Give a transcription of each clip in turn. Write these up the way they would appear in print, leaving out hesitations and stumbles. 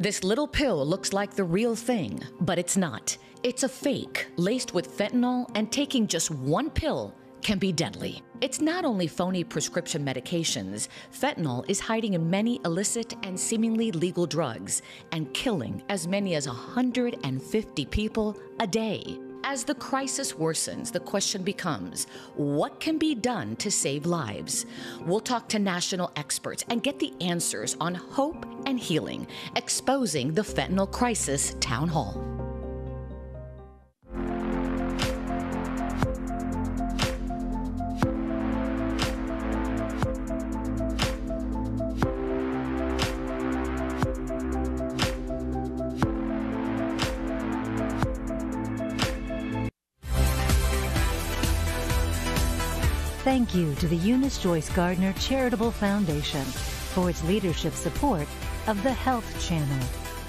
This little pill looks like the real thing, but it's not. It's a fake, laced with fentanyl, and taking just one pill can be deadly. It's not only phony prescription medications. Fentanyl is hiding in many illicit and seemingly legal drugs and killing as many as 150 people a day. As the crisis worsens, the question becomes, what can be done to save lives? We'll talk to national experts and get the answers on hope and healing, exposing the Fentanyl Crisis Town Hall. Thank you to the Eunice Joyce Gardner Charitable Foundation for its leadership support of the Health Channel.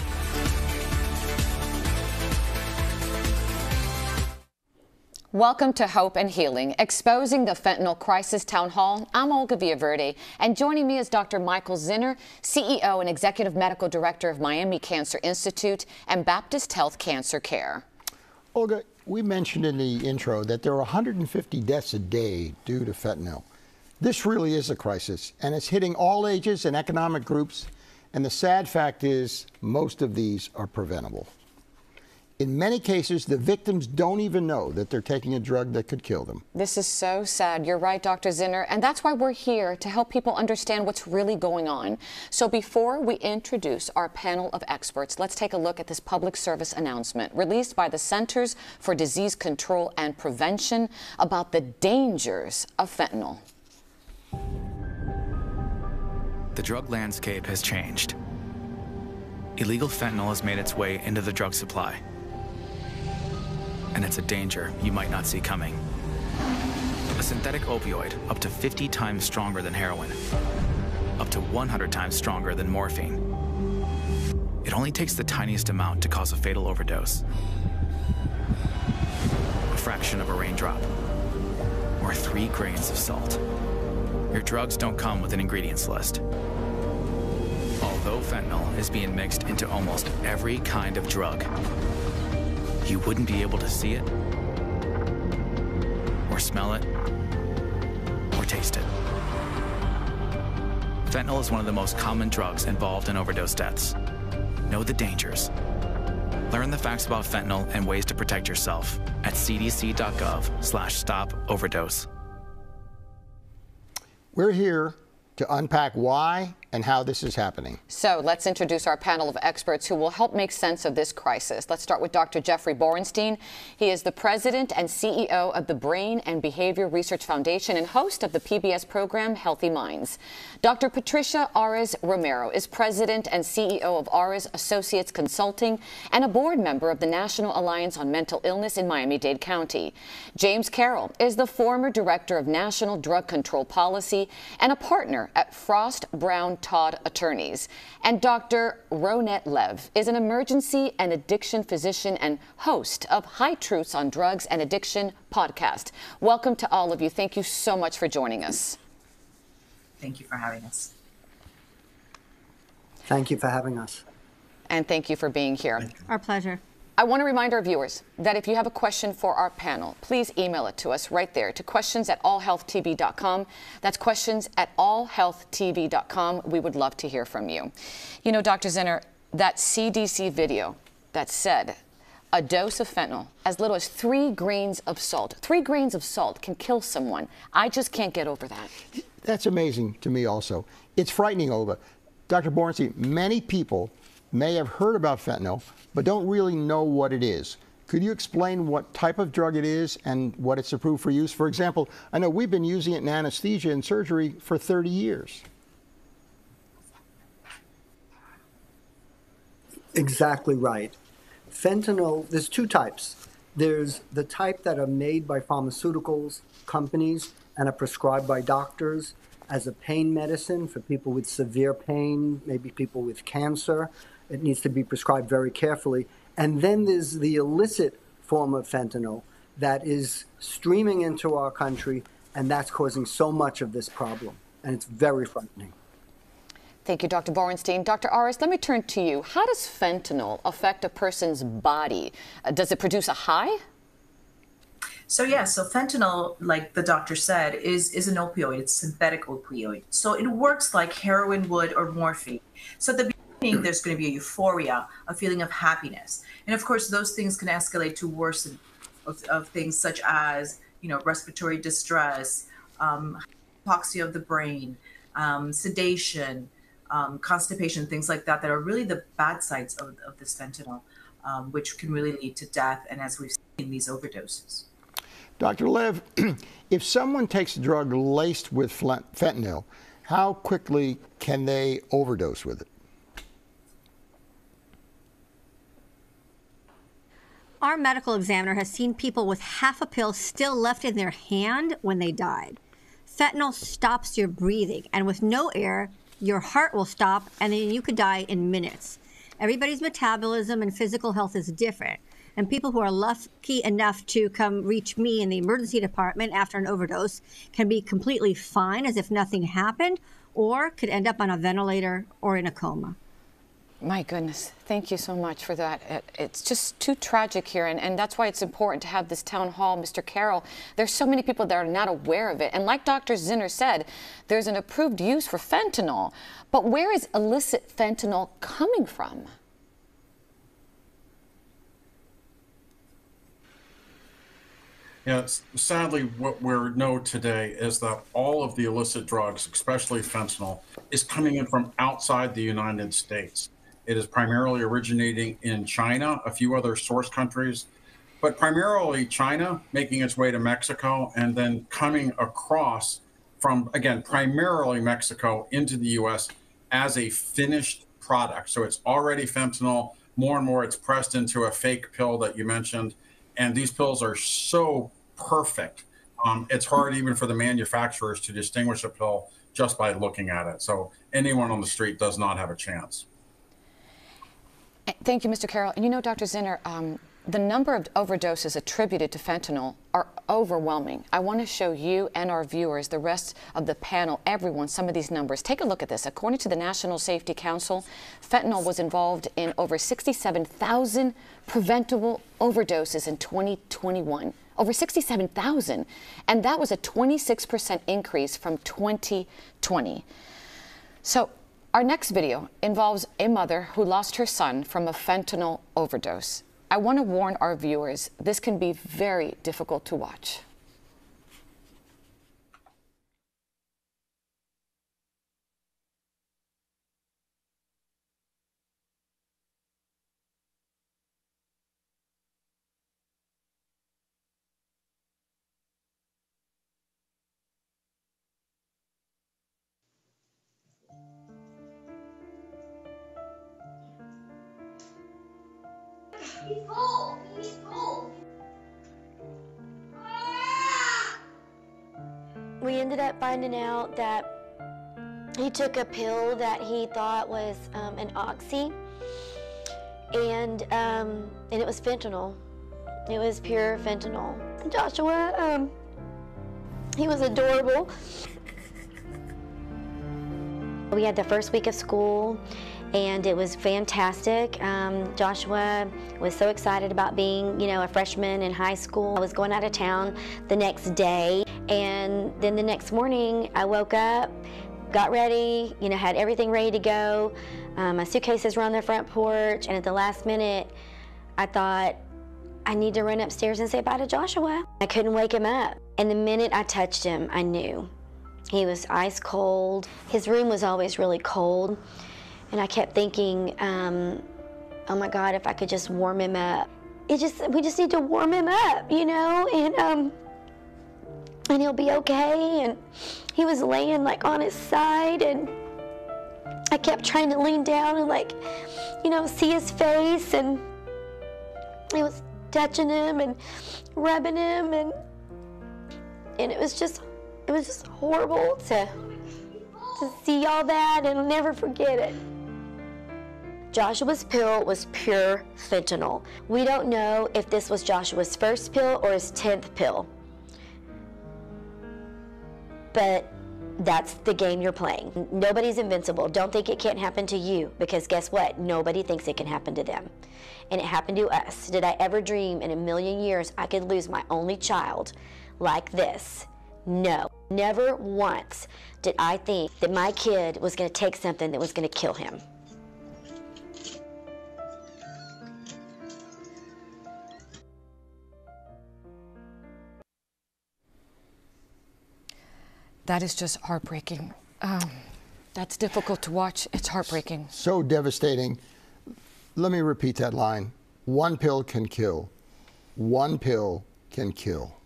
Welcome to Hope and Healing, exposing the Fentanyl Crisis Town Hall. I'm Olga Villaverde, and joining me is Dr. Michael Zinner, CEO and Executive Medical Director of Miami Cancer Institute and Baptist Health Cancer Care. Olga, we mentioned in the intro that there are 150 deaths a day due to fentanyl. This really is a crisis, and it's hitting all ages and economic groups, and the sad fact is most of these are preventable. In many cases, the victims don't even know that they're taking a drug that could kill them. This is so sad. You're right, Dr. Zinner, and that's why we're here, to help people understand what's really going on. So before we introduce our panel of experts, let's take a look at this public service announcement released by the Centers for Disease Control and Prevention about the dangers of fentanyl. The drug landscape has changed. Illegal fentanyl has made its way into the drug supply. And it's a danger you might not see coming. A synthetic opioid up to 50 times stronger than heroin, up to 100 times stronger than morphine. It only takes the tiniest amount to cause a fatal overdose. A fraction of a raindrop, or 3 grains of salt. Your drugs don't come with an ingredients list. Although fentanyl is being mixed into almost every kind of drug, you wouldn't be able to see it, or smell it, or taste it. Fentanyl is one of the most common drugs involved in overdose deaths. Know the dangers. Learn the facts about fentanyl and ways to protect yourself at cdc.gov/stop-overdose. We're here to unpack why and how this is happening. So let's introduce our panel of experts who will help make sense of this crisis. Let's start with Dr. Jeffrey Borenstein. He is the president and CEO of the Brain and Behavior Research Foundation and host of the PBS program Healthy Minds. Dr. Patricia Romero is president and CEO of Ares Associates Consulting and a board member of the National Alliance on Mental Illness in Miami-Dade County. James Carroll is the former director of National Drug Control Policy and a partner at Frost Brown Todd Attorneys. And Dr. Ronette Lev is an emergency and addiction physician and host of High Truths on Drugs and Addiction podcast. Welcome to all of you. Thank you so much for joining us. Thank you for having us. Thank you for having us. And thank you for being here. Our pleasure. I want to remind our viewers that if you have a question for our panel, please email it to us right there to questions@allhealthtv.com. That's questions@allhealthtv.com. We would love to hear from you. You know, Dr. Zinner, that CDC video that said a dose of fentanyl, as little as 3 grains of salt, 3 grains of salt can kill someone. I just can't get over that. That's amazing to me also. It's frightening, Olga. Dr. Borenstein, many people may have heard about fentanyl, but don't really know what it is. Could you explain what type of drug it is and what it's approved for use? For example, I know we've been using it in anesthesia and surgery for 30 years. Exactly right. Fentanyl, there's 2 types. There's the type that are made by pharmaceuticals companies and are prescribed by doctors as a pain medicine for people with severe pain, maybe people with cancer. It needs to be prescribed very carefully. And then there's the illicit form of fentanyl that is streaming into our country, and that's causing so much of this problem. And it's very frightening. Thank you, Dr. Borenstein. Dr. Aris, let me turn to you. How does fentanyl affect a person's body? Does it produce a high? So fentanyl, like the doctor said, is an opioid. It's a synthetic opioid. So it works like heroin would or morphine. So at the beginning, there's going to be a euphoria, a feeling of happiness. And of course, those things can escalate to worsen of things such as, respiratory distress, hypoxia of the brain, sedation, constipation, things like that are really the bad sides of this fentanyl, which can really lead to death, and as we've seen, these overdoses. Dr. Lev, if someone takes a drug laced with fentanyl, how quickly can they overdose with it? Our medical examiner has seen people with half a pill still left in their hand when they died. Fentanyl stops your breathing, and with no air, your heart will stop, and then you could die in minutes. Everybody's metabolism and physical health is different, and people who are lucky enough to come reach me in the emergency department after an overdose can be completely fine as if nothing happened, or could end up on a ventilator or in a coma. My goodness, thank you so much for that. It's just too tragic here, and that's why it's important to have this town hall. Mr. Carroll, there's so many people that are not aware of it. And like Dr. Zinner said, there's an approved use for fentanyl. But where is illicit fentanyl coming from? Yeah, sadly, what we know today is that all of the illicit drugs, especially fentanyl, is coming in from outside the United States. It is primarily originating in China, a few other source countries, but primarily China, making its way to Mexico, and then coming across from, again, primarily Mexico into the U.S. as a finished product. So it's already fentanyl. More and more, it's pressed into a fake pill that you mentioned. And these pills are so perfect. It's hard even for the manufacturers to distinguish a pill just by looking at it. So anyone on the street does not have a chance. Thank you, Mr. Carroll. And Dr. Zinner, the number of overdoses attributed to fentanyl are overwhelming. I want to show you and our viewers, the rest of the panel, everyone, some of these numbers. Take a look at this. According to the National Safety Council, fentanyl was involved in over 67,000 preventable overdoses in 2021. Over 67,000. And that was a 26% increase from 2020. So our next video involves a mother who lost her son from a fentanyl overdose. I want to warn our viewers, this can be very difficult to watch. He's cold. He's cold. We ended up finding out that he took a pill that he thought was an oxy, and it was fentanyl. It was pure fentanyl. Joshua, he was adorable. We had the first week of school, and it was fantastic. Joshua was so excited about being, a freshman in high school. I was going out of town the next day, and then the next morning I woke up, got ready, had everything ready to go. My suitcases were on the front porch, and at the last minute, I thought, I need to run upstairs and say bye to Joshua. I couldn't wake him up. And the minute I touched him, I knew. He was ice cold. His room was always really cold. And I kept thinking, oh my God, if I could just warm him up. We just need to warm him up, and he'll be okay. And he was laying on his side, and I kept trying to lean down and see his face, and I was touching him and rubbing him, and it was just horrible to see all that and never forget it. Joshua's pill was pure fentanyl. We don't know if this was Joshua's first pill or his 10th pill. But That's the game you're playing. Nobody's invincible. Don't think it can't happen to you, because guess what? Nobody thinks it can happen to them. And it happened to us. Did I ever dream in a million years I could lose my only child like this? No. Never once did I think that my kid was going to take something that was going to kill him. That is just heartbreaking. That's difficult to watch. It's heartbreaking. So devastating. Let me repeat that line. One pill can kill. One pill can kill.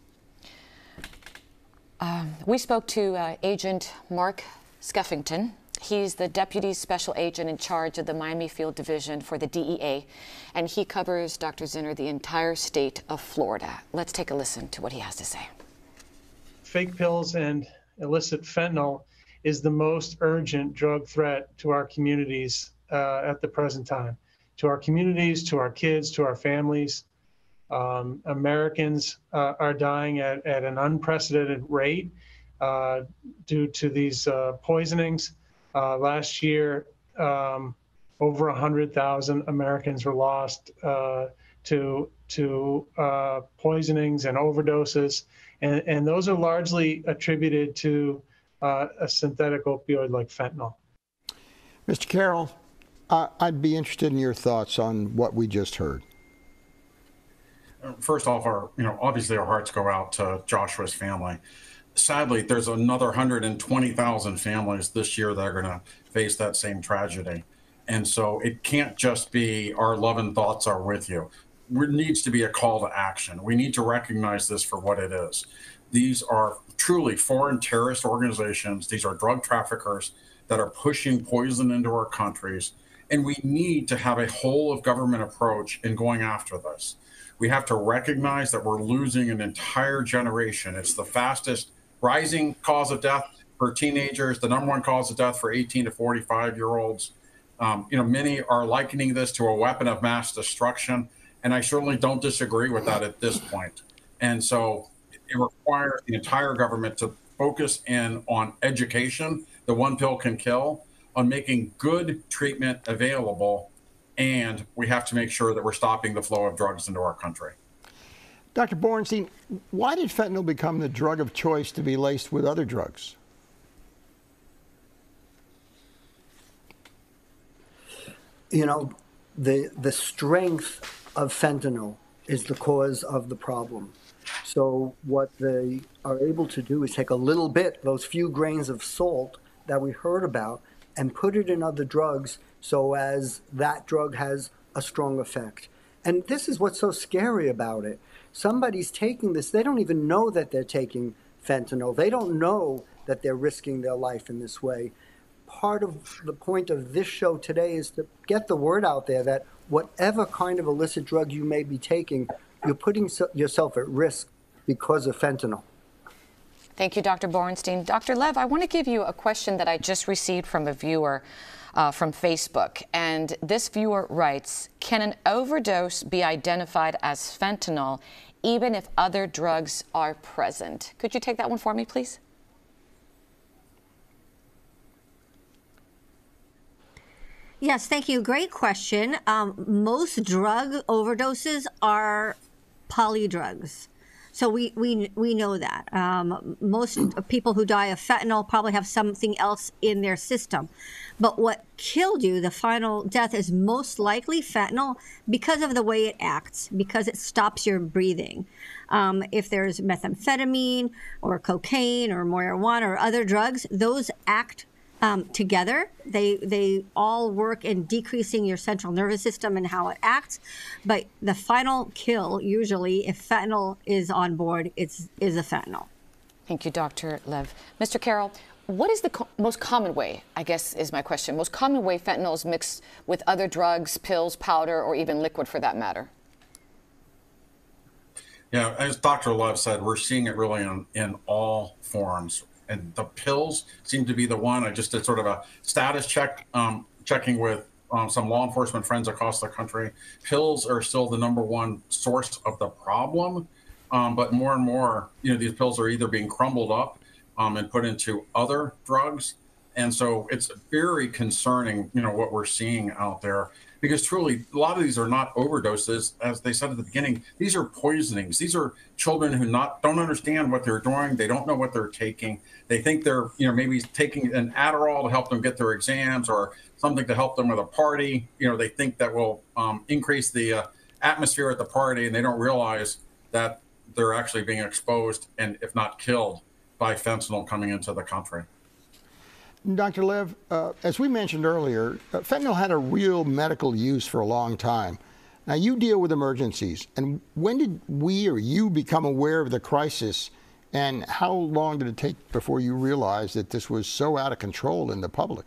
We spoke to Agent Mark Skeffington. He's the Deputy Special Agent in charge of the Miami Field Division for the DEA, and he covers, Dr. Zinner, the entire state of Florida. Let's take a listen to what he has to say. Fake pills and illicit fentanyl is the most urgent drug threat to our communities at the present time. To our communities, to our kids, to our families. Americans are dying at an unprecedented rate due to these poisonings. Last year, over 100,000 Americans were lost to poisonings and overdoses. And those are largely attributed to a synthetic opioid like fentanyl. Mr. Carroll, I'd be interested in your thoughts on what we just heard. First off, obviously our hearts go out to Joshua's family. Sadly, there's another 120,000 families this year that are going to face that same tragedy. And so it can't just be our love and thoughts are with you. There needs to be a call to action. We need to recognize this for what it is. These are truly foreign terrorist organizations. These are drug traffickers that are pushing poison into our countries. And we need to have a whole of government approach in going after this. We have to recognize that we're losing an entire generation. It's the fastest rising cause of death for teenagers, the #1 cause of death for 18 to 45-year-olds. Many are likening this to a weapon of mass destruction. And I certainly don't disagree with that at this point. And so it requires the entire government to focus in on education, the one pill can kill, on making good treatment available. And we have to make sure that we're stopping the flow of drugs into our country. Dr. Borenstein, why did fentanyl become the drug of choice to be laced with other drugs? The strength of fentanyl is the cause of the problem. So what they are able to do is take a little bit, those few grains of salt that we heard about, and put it in other drugs so as that drug has a strong effect. And this is what's so scary about it. Somebody's taking this, they don't even know that they're taking fentanyl. They don't know that they're risking their life in this way. Part of the point of this show today is to get the word out there that whatever kind of illicit drug you may be taking, you're putting yourself at risk because of fentanyl. Thank you, Dr. Borenstein. Dr. Lev, I want to give you a question that I just received from a viewer from Facebook. And this viewer writes, can an overdose be identified as fentanyl even if other drugs are present? Could you take that one for me, please? Yes, thank you. Great question. Most drug overdoses are polydrugs. So we know that. Most people who die of fentanyl probably have something else in their system. But what killed you, the final death, is most likely fentanyl because of the way it acts, because it stops your breathing. If there's methamphetamine or cocaine or marijuana or other drugs, those act together. They all work in decreasing your central nervous system and how it acts. But the final kill, usually, if fentanyl is on board, is a fentanyl. Thank you, Dr. Lev. Mr. Carroll, what is the most common way, I guess is my question, most common way fentanyl is mixed with other drugs, pills, powder, or even liquid for that matter? Yeah, as Dr. Lev said, we're seeing it really in all forms. And the pills seem to be the one. I just did sort of a status check, checking with some law enforcement friends across the country. Pills are still the #1 source of the problem, but more and more, these pills are either being crumbled up and put into other drugs. And so it's very concerning, what we're seeing out there, because truly a lot of these are not overdoses. As they said at the beginning, these are poisonings. These are children who don't understand what they're doing. They don't know what they're taking. They think they're, maybe taking an Adderall to help them get their exams or something to help them with a party. They think that will increase the atmosphere at the party, and they don't realize that they're actually being exposed and, if not killed, by fentanyl coming into the country. Dr. Lev, as we mentioned earlier, fentanyl had a real medical use for a long time. Now, you deal with emergencies. And when did we or you become aware of the crisis, and how long did it take before you realized that this was so out of control in the public?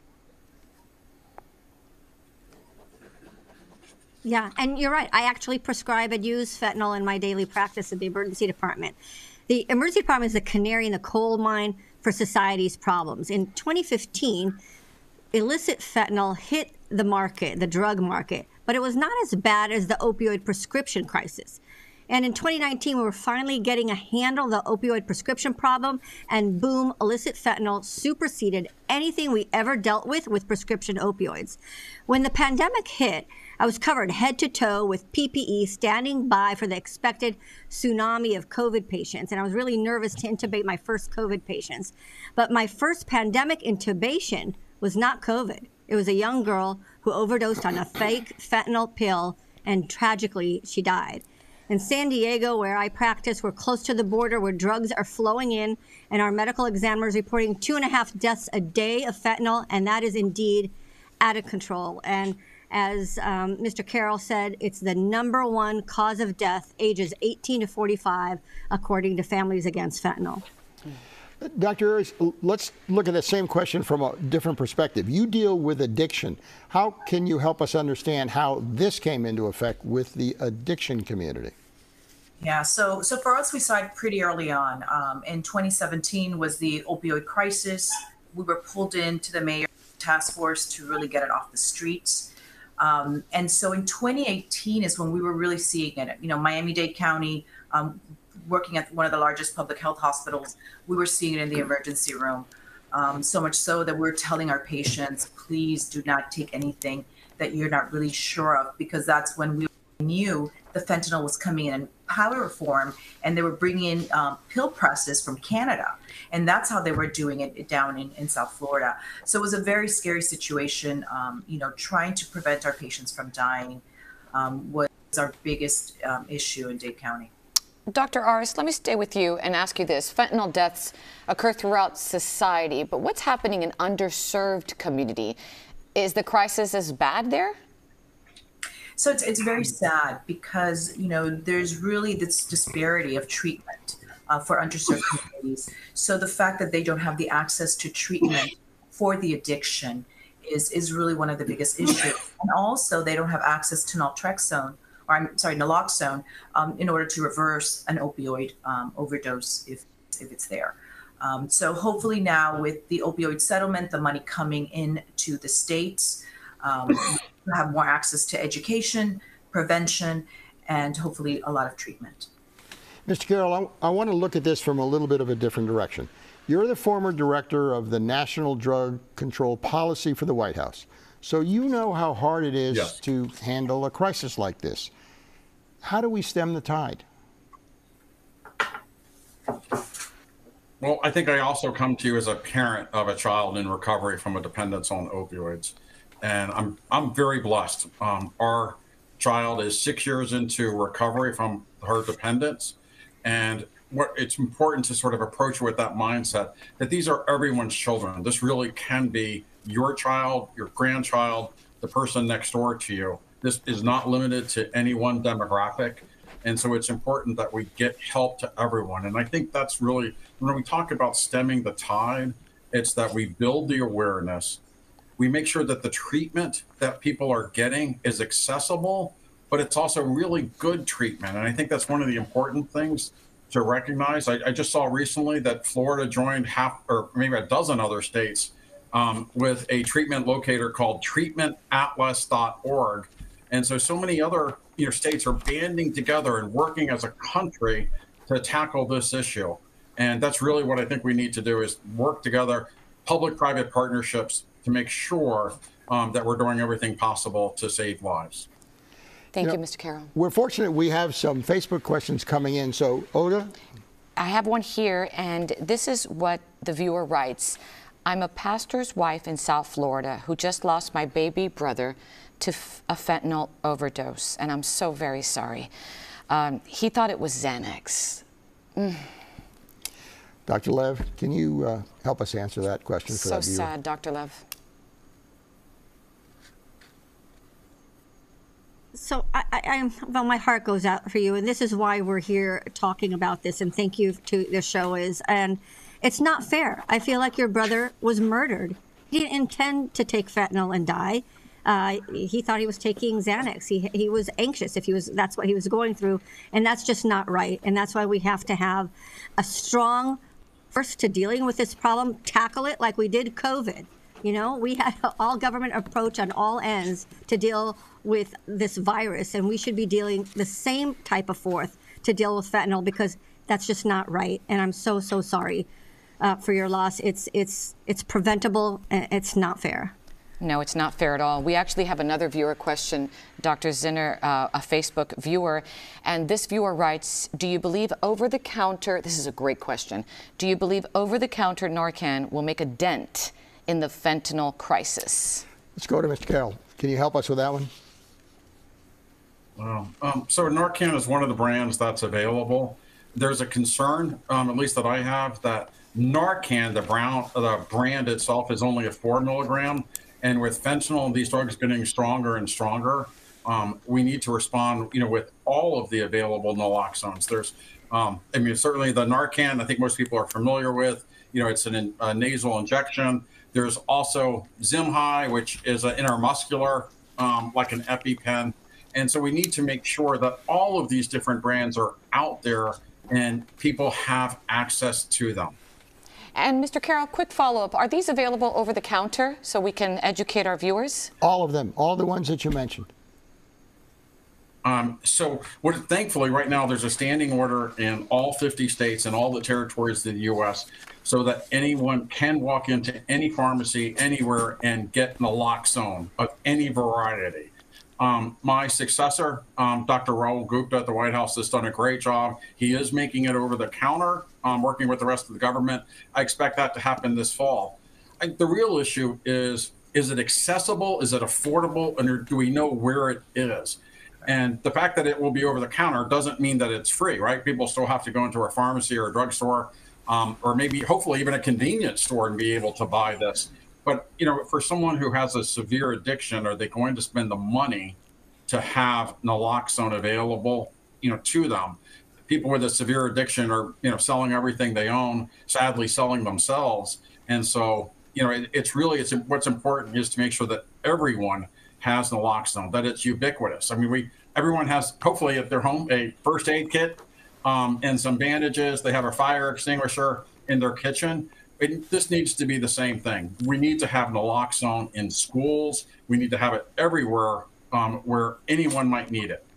Yeah, and you're right. I actually prescribe and use fentanyl in my daily practice at the emergency department. The emergency department is the canary in the coal mine for society's problems. In 2015, illicit fentanyl hit the market, the drug market, but it was not as bad as the opioid prescription crisis. And in 2019, we were finally getting a handle on the opioid prescription problem, and boom, illicit fentanyl superseded anything we ever dealt with prescription opioids. When the pandemic hit, I was covered head to toe with PPE, standing by for the expected tsunami of COVID patients. And I was really nervous to intubate my first COVID patients. But my first pandemic intubation was not COVID. It was a young girl who overdosed on a fake fentanyl pill, and tragically, she died. In San Diego, where I practice, we're close to the border where drugs are flowing in, and our medical examiners reporting 2.5 deaths a day of fentanyl, and that is indeed out of control. And as Mr. Carroll said, it's the #1 cause of death, ages 18 to 45, according to Families Against Fentanyl. Dr. Ayers, let's look at the same question from a different perspective. You deal with addiction. How can you help us understand how this came into effect with the addiction community? Yeah, so for us, we saw it pretty early on. In 2017 was the opioid crisis. We were pulled into the mayor's task force to really get it off the streets. And so in 2018 is when we were really seeing it. Miami-Dade County, working at one of the largest public health hospitals, we were seeing it in the emergency room. So much so that we're telling our patients, please do not take anything that you're not really sure of, because that's when we knew the fentanyl was coming in powder form, and they were bringing in pill presses from Canada. And that's how they were doing it down in South Florida. So it was a very scary situation. Trying to prevent our patients from dying was our biggest issue in Dade County. Dr. Ayers, let me stay with you and ask you this. Fentanyl deaths occur throughout society, but what's happening in underserved community? Is the crisis as bad there? So it's very sad because, there's really this disparity of treatment for underserved communities. So the fact that they don't have the access to treatment for the addiction is really one of the biggest issues. And also they don't have access to naloxone, in order to reverse an opioid overdose if it's there. So hopefully now with the opioid settlement, the money coming into the states, we'll have more access to education, prevention, and hopefully a lot of treatment. Mr. Carroll, I want to look at this from a little bit of a different direction. You're the former director of the National Drug Control Policy for the White House. So you know how hard it is to handle a crisis like this. How do we stem the tide? Well, I think I also come to you as a parent of a child in recovery from a dependence on opioids. And I'm very blessed. Our child is 6 years into recovery from her dependence. And it's important to sort of approach it with that mindset that these are everyone's children. This really can be your child, your grandchild, the person next door to you. This is not limited to any one demographic. And so it's important that we get help to everyone. And I think that's really, when we talk about stemming the tide, it's that we build the awareness. We make sure that the treatment that people are getting is accessible, but it's also really good treatment. And I think that's one of the important things to recognize. I just saw recently that Florida joined maybe a dozen other states with a treatment locator called treatmentatlas.org. And so many other states are banding together and working as a country to tackle this issue. And that's really what I think we need to do, is work together, public-private partnerships, to make sure that we're doing everything possible to save lives. Thank you, Mr. Carroll. We're fortunate we have some Facebook questions coming in. So, Olga? I have one here, and this is what the viewer writes. I'm a pastor's wife in South Florida who just lost my baby brother to a fentanyl overdose, and I'm so very sorry. He thought it was Xanax. Dr. Lev, can you help us answer that question for that viewer? So sad, Dr. Lev. So well, my heart goes out for you, and this is why we're here talking about this, and thank you to the show and it's not fair. I feel like your brother was murdered. He didn't intend to take fentanyl and die. He thought he was taking Xanax. He was anxious that's what he was going through, and that's just not right. And that's why we have to have a strong first to dealing with this problem, tackle it like we did COVID. You know, we had an all government approach on all ends to deal with this virus, and we should be dealing the same type of forth to deal with fentanyl, because that's just not right. And I'm so sorry for your loss. It's preventable. It's not fair. No, it's not fair at all. We actually have another viewer question, Dr. Zinner, a Facebook viewer, and this viewer writes, do you believe over-the-counter, this is a great question, do you believe over-the-counter Narcan will make a dent in the fentanyl crisis? Let's go to Mr. Carroll. Can you help us with that one? So Narcan is one of the brands that's available. There's a concern, at least that I have, that Narcan, the brand itself, is only a 4 milligram. And with fentanyl, these drugs getting stronger and stronger, we need to respond, with all of the available naloxones. There's, certainly the Narcan, I think most people are familiar with. It's a nasal injection. There's also Zimhigh, which is an intramuscular, like an EpiPen. And so we need to make sure that all of these different brands are out there and people have access to them. And Mr. Carroll, quick follow-up. Are these available over the counter so we can educate our viewers? All of them, all the ones that you mentioned. Thankfully, right now, there's a standing order in all 50 states and all the territories of the U.S. so that anyone can walk into any pharmacy anywhere and get naloxone of any variety. My successor, Dr. Raul Gupta at the White House, has done a great job. He is making it over the counter, working with the rest of the government. I expect that to happen this fall. The real issue is it accessible? Is it affordable? And do we know where it is? And the fact that it will be over the counter doesn't mean that it's free, right? People still have to go into a pharmacy or a drugstore, or maybe, hopefully, even a convenience store and be able to buy this. But, for someone who has a severe addiction, are they going to spend the money to have naloxone available, to them? People with a severe addiction are, selling everything they own, sadly selling themselves. And so, what's important is to make sure that everyone has naloxone, that it's ubiquitous. Everyone has, hopefully at their home, a first aid kit and some bandages. They have a fire extinguisher in their kitchen. This needs to be the same thing. We need to have naloxone in schools. We need to have it everywhere where anyone might need it.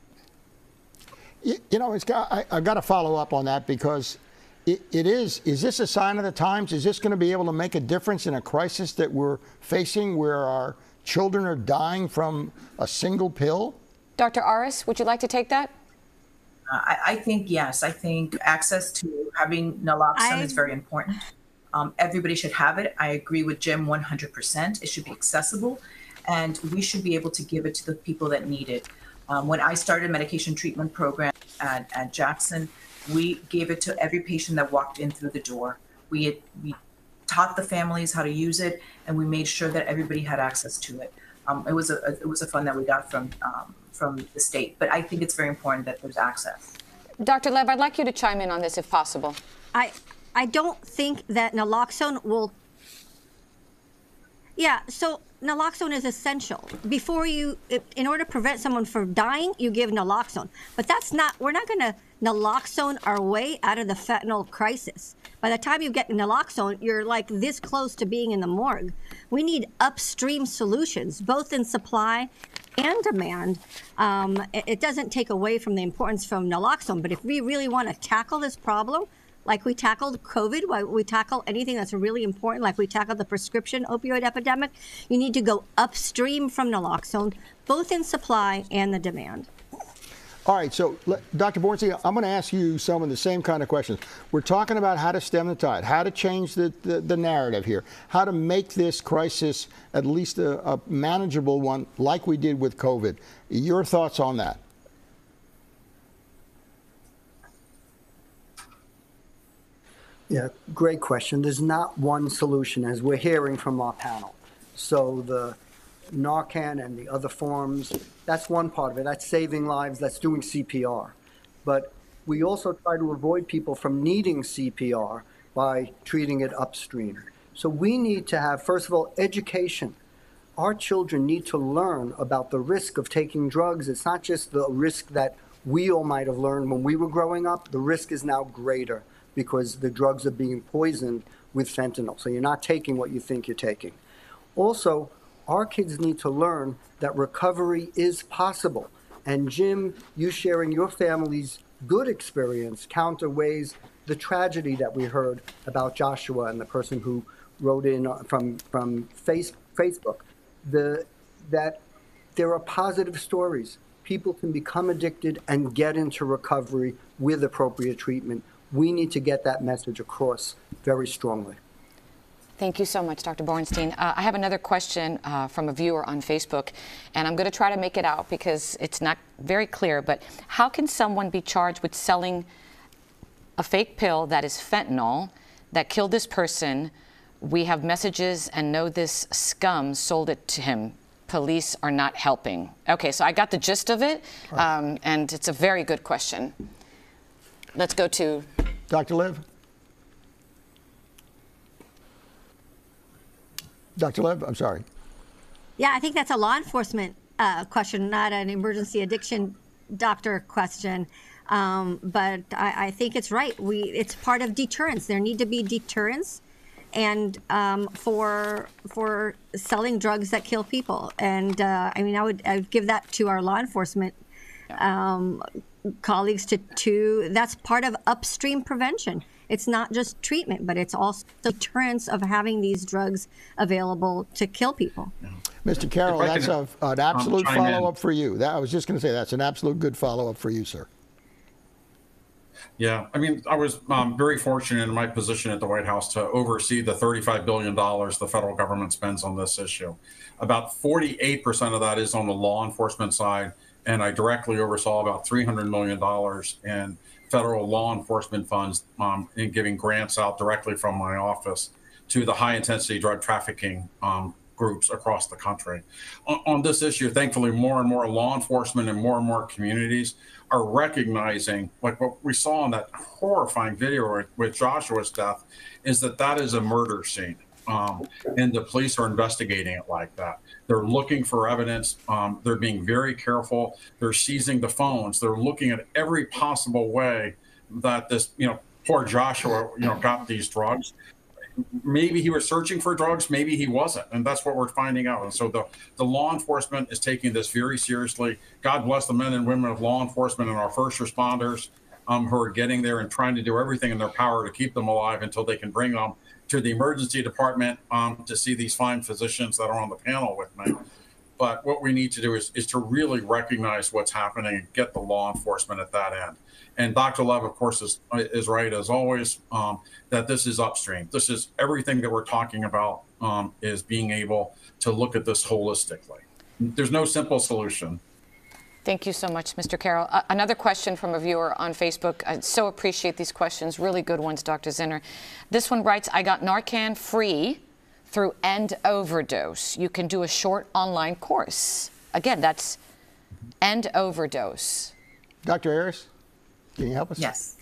I've got to follow up on that, because is this a sign of the times? Is this going to be able to make a difference in a crisis that we're facing where our children are dying from a single pill? Dr. Aris, would you like to take that? I think yes. I think access to having naloxone is very important. Everybody should have it. I agree with Jim 100%. It should be accessible, and we should be able to give it to the people that need it. When I started a medication treatment program at Jackson, we gave it to every patient that walked in through the door. We taught the families how to use it, and we made sure that everybody had access to it. It was a fund that we got from the state, but I think it's very important that there's access. Dr. Lev, I'd like you to chime in on this if possible. I don't think that naloxone will. Yeah, so naloxone is essential. In order to prevent someone from dying, you give naloxone. But we're not going to naloxone our way out of the fentanyl crisis. By the time you get naloxone, you're like this close to being in the morgue. We need upstream solutions, both in supply and demand. It doesn't take away from the importance from naloxone, but if we really want to tackle this problem, like we tackled COVID, like we tackle anything that's really important, like we tackled the prescription opioid epidemic, you need to go upstream from naloxone, both in supply and the demand. All right, so Dr. Borenstein, I'm going to ask you some of the same kind of questions. We're talking about how to stem the tide, how to change the narrative here, how to make this crisis at least a manageable one like we did with COVID. Your thoughts on that? Yeah, great question. There's not one solution, as we're hearing from our panel. So the Narcan and the other forms, that's one part of it. That's saving lives, that's doing CPR. But we also try to avoid people from needing CPR by treating it upstream. So we need to have, first of all, education. Our children need to learn about the risk of taking drugs. It's not just the risk that we all might have learned when we were growing up. The risk is now greater because the drugs are being poisoned with fentanyl. So you're not taking what you think you're taking. Also, our kids need to learn that recovery is possible. And Jim, you sharing your family's good experience counterweighs the tragedy that we heard about Joshua and the person who wrote in from Facebook. That there are positive stories. People can become addicted and get into recovery with appropriate treatment. We need to get that message across very strongly. Thank you so much, Dr. Borenstein. I have another question from a viewer on Facebook, and I'm going to try to make it out because it's not very clear, but how can someone be charged with selling a fake pill that is fentanyl that killed this person? We have messages and know this scum sold it to him. Police are not helping. Okay, so I got the gist of it, and it's a very good question. Let's go to Dr. Lev. Dr. Lev, I'm sorry. Yeah, I think that's a law enforcement question, not an emergency addiction doctor question. But I think it's right. It's part of deterrence. There need to be deterrence, and for selling drugs that kill people. And I mean, I would give that to our law enforcement colleagues to. That's part of upstream prevention. It's not just treatment, but it's also deterrence of having these drugs available to kill people. Mr. Carroll, that's an absolute follow-up for you. I was just going to say that's an absolute good follow-up for you, sir. Yeah, I mean, I was very fortunate in my position at the White House to oversee the $35 billion the federal government spends on this issue. About 48% of that is on the law enforcement side, and I directly oversaw about $300 million in federal law enforcement funds in giving grants out directly from my office to the high-intensity drug trafficking groups across the country. On this issue, thankfully, more and more law enforcement and more communities are recognizing, like what we saw in that horrifying video with Joshua's death, is that is a murder scene. And the police are investigating it like that. They're looking for evidence. They're being very careful. They're seizing the phones. They're looking at every possible way that this, poor Joshua, got these drugs. Maybe he was searching for drugs, maybe he wasn't. And that's what we're finding out. And so the law enforcement is taking this very seriously. God bless the men and women of law enforcement and our first responders who are getting there and trying to do everything in their power to keep them alive until they can bring them to the emergency department to see these fine physicians that are on the panel with me. But what we need to do is to really recognize what's happening and get the law enforcement at that end. And Dr. Lev, of course, is right, as always, that this is upstream. This is everything that we're talking about is being able to look at this holistically. There's no simple solution. Thank you so much, Mr. Carroll. Another question from a viewer on Facebook. I so appreciate these questions. Really good ones, Dr. Zinner. This one writes, I got Narcan free through End Overdose. You can do a short online course. Again, that's End Overdose. Dr. Harris, can you help us? Yes.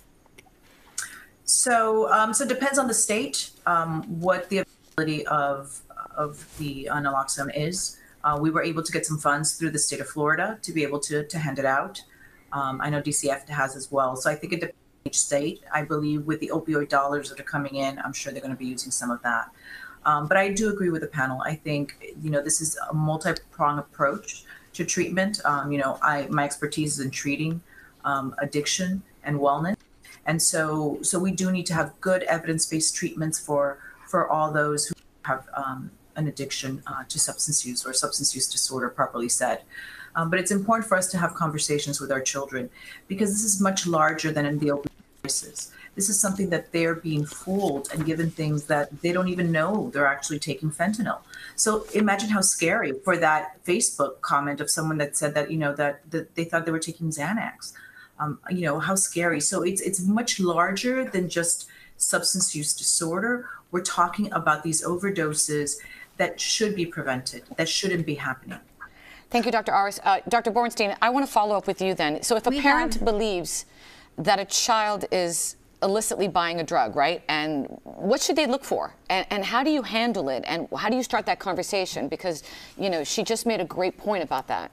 So, so it depends on the state, what the availability of the naloxone is. We were able to get some funds through the state of Florida to be able to hand it out. I know DCF has as well. So I think it depends on each state. I believe with the opioid dollars that are coming in, I'm sure they're going to be using some of that. But I do agree with the panel. I think, this is a multi-pronged approach to treatment. My expertise is in treating addiction and wellness. And so we do need to have good evidence-based treatments for all those who have an addiction to substance use or substance use disorder, properly said. But it's important for us to have conversations with our children because this is much larger than in the opioid crisis. This is something that they're being fooled and given things that they don't even know they're actually taking fentanyl. So imagine how scary for that Facebook comment of someone that said that, that they thought they were taking Xanax. How scary. So it's much larger than just substance use disorder. We're talking about these overdoses that should be prevented, that shouldn't be happening. Thank you, Dr. Aris. Dr. Borenstein, I want to follow up with you then. So if a parent believes that a child is illicitly buying a drug, right? And what should they look for? And how do you handle it? And how do you start that conversation? Because, she just made a great point about that.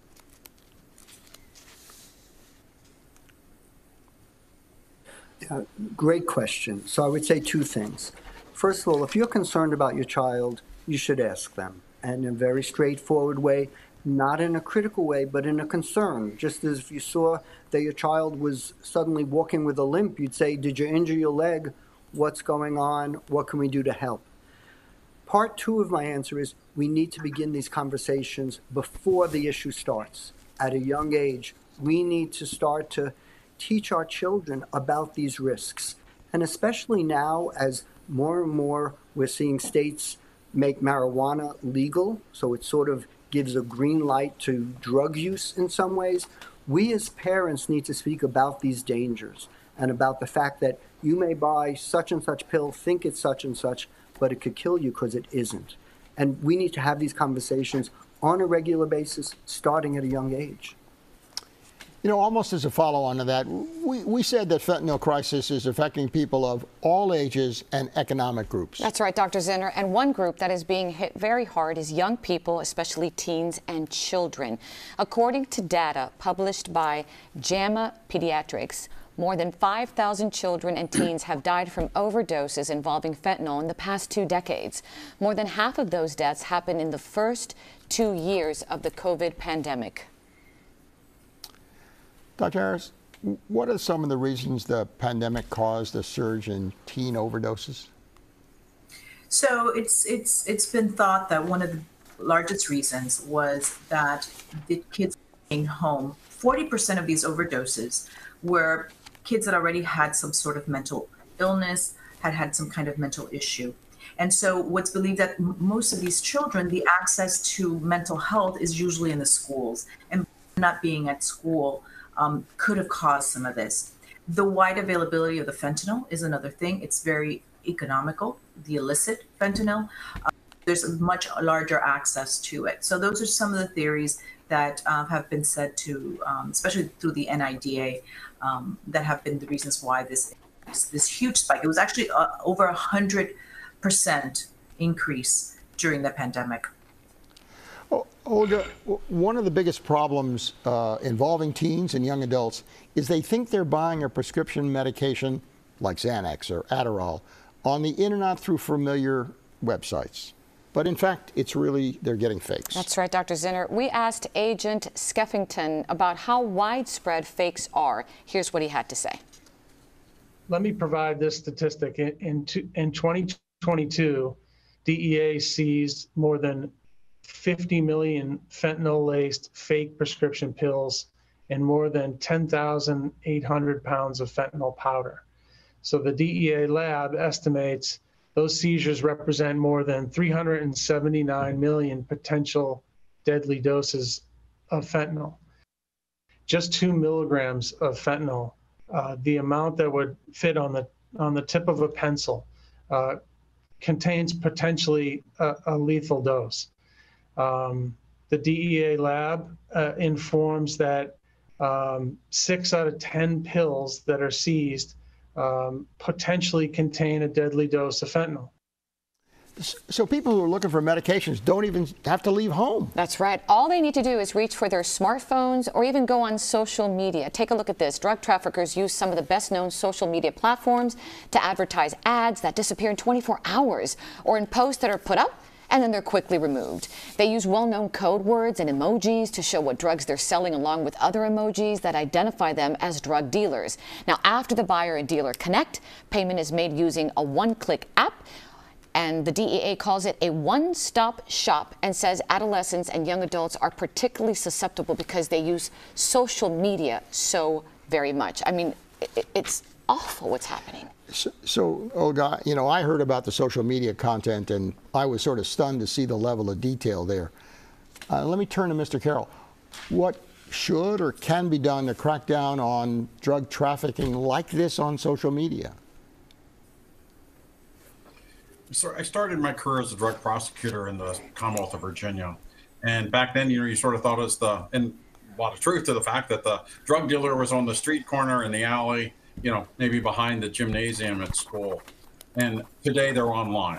Great question. So I would say two things. First of all, if you're concerned about your child, you should ask them. And in a very straightforward way, not in a critical way, but in a concern. Just as if you saw that your child was suddenly walking with a limp, you'd say, did you injure your leg? What's going on? What can we do to help? Part two of my answer is we need to begin these conversations before the issue starts. At a young age, we need to start to teach our children about these risks. And especially now, as more and more we're seeing states make marijuana legal, so it sort of gives a green light to drug use in some ways, we as parents need to speak about these dangers and about the fact that you may buy such and such pill, think it's such and such, but it could kill you because it isn't. And we need to have these conversations on a regular basis, starting at a young age. Almost as a follow-on to that, we said that fentanyl crisis is affecting people of all ages and economic groups. That's right, Dr. Zinner. And one group that is being hit very hard is young people, especially teens and children. According to data published by JAMA Pediatrics, more than 5,000 children and teens have died from overdoses involving fentanyl in the past 2 decades. More than half of those deaths happened in the first 2 years of the COVID pandemic. Dr. Harris, what are some of the reasons the pandemic caused a surge in teen overdoses? So it's been thought that one of the largest reasons was that the kids staying home. 40% of these overdoses were kids that already had some sort of mental illness, had some kind of mental issue. And so what's believed that most of these children, the access to mental health is usually in the schools, and not being at school could have caused some of this. The wide availability of the fentanyl is another thing. It's very economical, the illicit fentanyl. There's a much larger access to it. So those are some of the theories that have been said to, especially through the NIDA, that have been the reasons why this huge spike. It was actually over 100% increase during the pandemic. Olga, one of the biggest problems involving teens and young adults is they think they're buying a prescription medication like Xanax or Adderall on the internet through familiar websites. But in fact, it's really, they're getting fakes. That's right, Dr. Zinner. We asked Agent Skeffington about how widespread fakes are. Here's what he had to say. Let me provide this statistic. In 2022, DEA seized more than 50 million fentanyl-laced fake prescription pills and more than 10,800 pounds of fentanyl powder. So the DEA lab estimates those seizures represent more than 379 million potential deadly doses of fentanyl. Just 2 milligrams of fentanyl, the amount that would fit on the tip of a pencil, contains potentially a lethal dose. The DEA lab informs that 6 out of 10 pills that are seized potentially contain a deadly dose of fentanyl. So people who are looking for medications don't even have to leave home. That's right. All they need to do is reach for their smartphones or even go on social media. Take a look at this. Drug traffickers use some of the best-known social media platforms to advertise ads that disappear in 24 hours or in posts that are put up and then they're quickly removed. They use well-known code words and emojis to show what drugs they're selling, along with other emojis that identify them as drug dealers. Now, after the buyer and dealer connect, payment is made using a one-click app. And the DEA calls it a one-stop shop and says adolescents and young adults are particularly susceptible because they use social media so very much. I mean, it's awful what's happening. So, Olga, you know, I heard about the social media content, and I was sort of stunned to see the level of detail there. Let me turn to Mr. Carroll. What should or can be done to crack down on drug trafficking like this on social media? So I started my career as a drug prosecutor in the Commonwealth of Virginia. And back then, you know, you sort of thought and a lot of truth to the fact that the drug dealer was on the street corner in the alley, you know, maybe behind the gymnasium at school. And today they're online.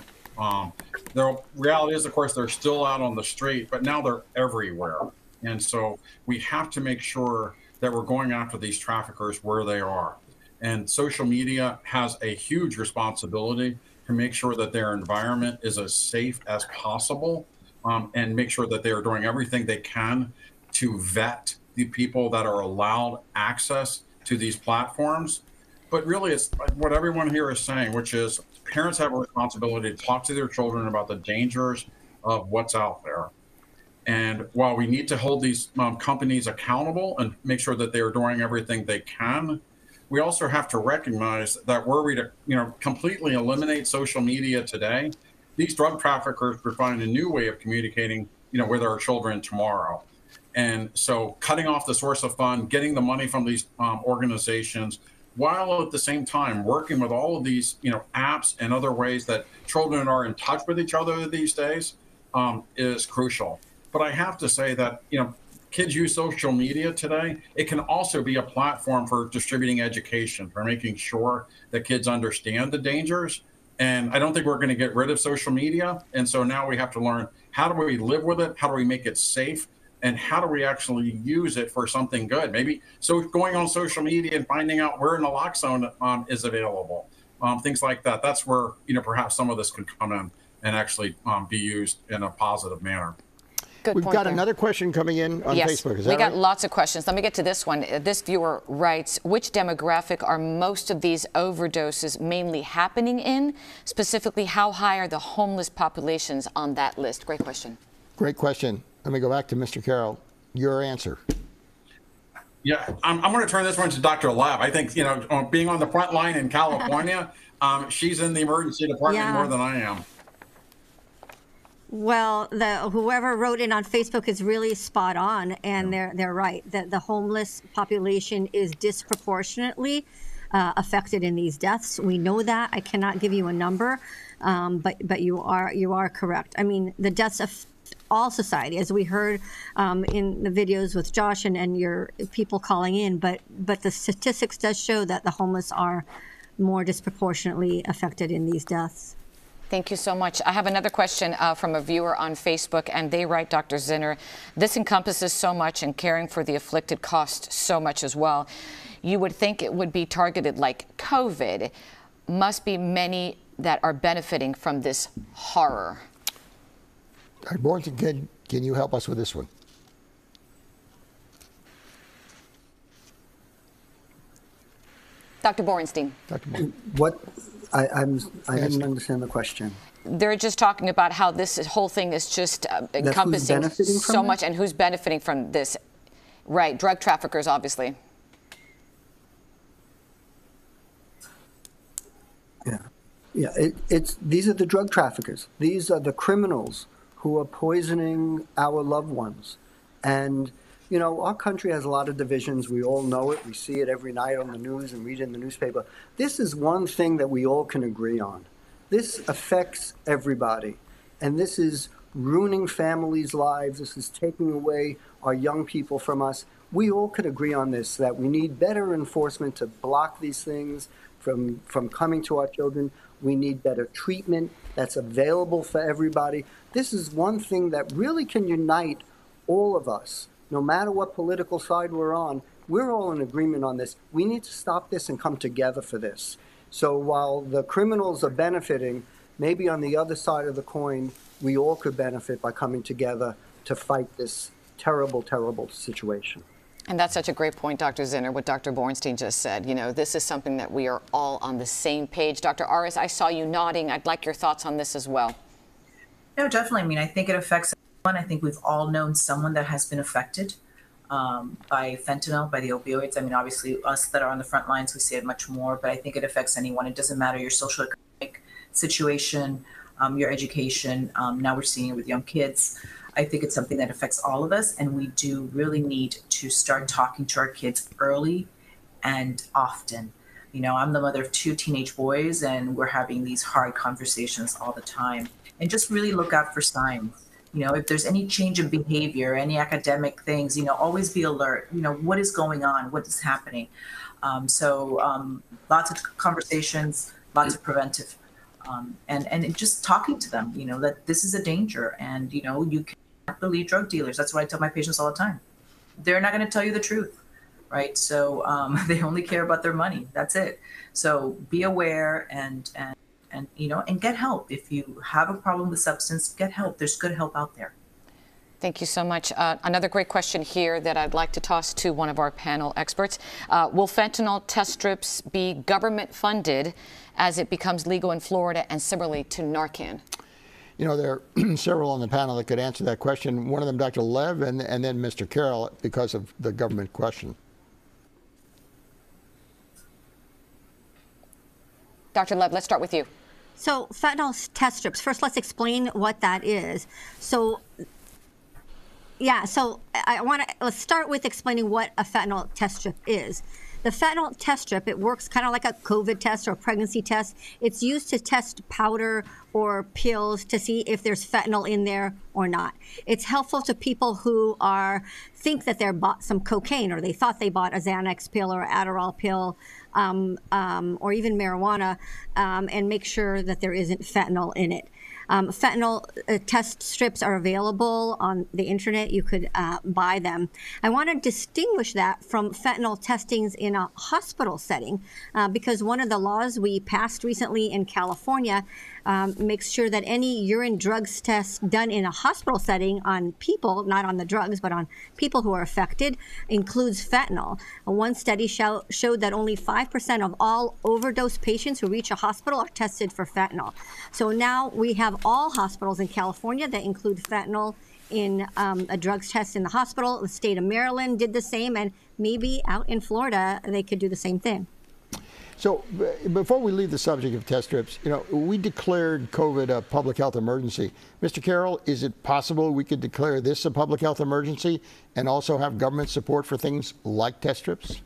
The reality is, of course, they're still out on the street, but now they're everywhere. And so we have to make sure that we're going after these traffickers where they are. And social media has a huge responsibility to make sure that their environment is as safe as possible, and make sure that they are doing everything they can to vet the people that are allowed access to these platforms. But really, it's what everyone here is saying, which is parents have a responsibility to talk to their children about the dangers of what's out there. And while we need to hold these companies accountable and make sure that they are doing everything they can, we also have to recognize that were we to, you know, completely eliminate social media today, these drug traffickers would find a new way of communicating, you know, with our children tomorrow. And so cutting off the source of fund, getting the money from these organizations, while at the same time working with all of these, you know, apps and other ways that children are in touch with each other these days, is crucial. But I have to say that, you know, kids use social media today. It can also be a platform for distributing education, for making sure that kids understand the dangers. And I don't think we're going to get rid of social media. And so now we have to learn, how do we live with it? How do we make it safe? And how do we actually use it for something good? Maybe so going on social media and finding out where in the lock zone is available, things like that. That's where, you know, perhaps some of this can come in and actually be used in a positive manner. Good We've point got there. another question coming in on Facebook. Is that we got right? lots of questions. Let me get to this one. This viewer writes, which demographic are most of these overdoses mainly happening in? Specifically, how high are the homeless populations on that list? Great question. Great question. Let me go back to Mr. Carroll. Your answer. Yeah, I'm going to turn this one to Dr. Lab. I think, you know, being on the front line in California, she's in the emergency department more than I am. Well, whoever wrote in on Facebook is really spot on, and they're right that the homeless population is disproportionately affected in these deaths. We know that. I cannot give you a number, but you are correct. I mean, the deaths of all society, as we heard in the videos with Josh and your people calling in, but the statistics does show that the homeless are more disproportionately affected in these deaths. Thank you so much. I have another question from a viewer on Facebook, and they write, Dr. Zinner, this encompasses so much, and caring for the afflicted costs so much as well. You would think it would be targeted like COVID. Must be many that are benefiting from this horror. Dr. Borenstein, can you help us with this one? Dr. Borenstein. Dr. Borenstein. What? I didn't understand the question. They're just talking about how this whole thing is just encompassing so much, and who's benefiting from this. Right, drug traffickers, obviously. Yeah. These are the drug traffickers. These are the criminals who are poisoning our loved ones. And, you know, our country has a lot of divisions. We all know it. We see it every night on the news and read it in the newspaper. This is one thing that we all can agree on. This affects everybody. And this is ruining families' lives. This is taking away our young people from us. We all could agree on this, that we need better enforcement to block these things from coming to our children. We need better treatment that's available for everybody. This is one thing that really can unite all of us. No matter what political side we're on, we're all in agreement on this. We need to stop this and come together for this. So while the criminals are benefiting, maybe on the other side of the coin, we all could benefit by coming together to fight this terrible, terrible situation. And that's such a great point, Dr. Zinner, what Dr. Borenstein just said. You know, this is something that we are all on the same page. Dr. Aris, I saw you nodding. I'd like your thoughts on this as well. No, definitely. I mean, I think it affects everyone. I think we've all known someone that has been affected by fentanyl, by the opioids. I mean, obviously, us that are on the front lines, we see it much more, but I think it affects anyone. It doesn't matter your socioeconomic situation, your education. Now we're seeing it with young kids. I think it's something that affects all of us, and we do really need to start talking to our kids early and often. You know, I'm the mother of 2 teenage boys, and we're having these hard conversations all the time. And just really look out for signs. You know, if there's any change in behavior, any academic things, you know, always be alert. You know, what is going on? What is happening? Lots of conversations, lots of preventive, and just talking to them, you know, that this is a danger. And, you know, you can't believe drug dealers. That's what I tell my patients all the time. They're not going to tell you the truth, right? So they only care about their money. That's it. So be aware and you know, and get help. If you have a problem with substance, get help. There's good help out there. Thank you so much. Another great question here that I'd like to toss to one of our panel experts. Will fentanyl test strips be government funded as it becomes legal in Florida, and similarly to Narcan? You know, there are several on the panel that could answer that question. One of them, Dr. Lev, and then Mr. Carroll, because of the government question. Dr. Lev, let's start with you. So fentanyl test strips, first let's explain what that is. So yeah, so let's start with explaining what a fentanyl test strip is. The fentanyl test strip, it works kind of like a COVID test or a pregnancy test. It's used to test powder or pills to see if there's fentanyl in there or not. It's helpful to people who think that they bought some cocaine, or they thought they bought a Xanax pill or Adderall pill, or even marijuana, and make sure that there isn't fentanyl in it. Fentanyl test strips are available on the internet. You could buy them. I want to distinguish that from fentanyl testings in a hospital setting, because one of the laws we passed recently in California makes sure that any urine drugs test done in a hospital setting on people, not on the drugs, but on people who are affected, includes fentanyl. One study showed that only 5% of all overdose patients who reach a hospital are tested for fentanyl. So now we have all hospitals in California that include fentanyl in a drugs test in the hospital. The state of Maryland did the same, and maybe out in Florida they could do the same thing. So before we leave the subject of test strips, you know, we declared COVID a public health emergency. Mr. Carroll, is it possible we could declare this a public health emergency and also have government support for things like test strips?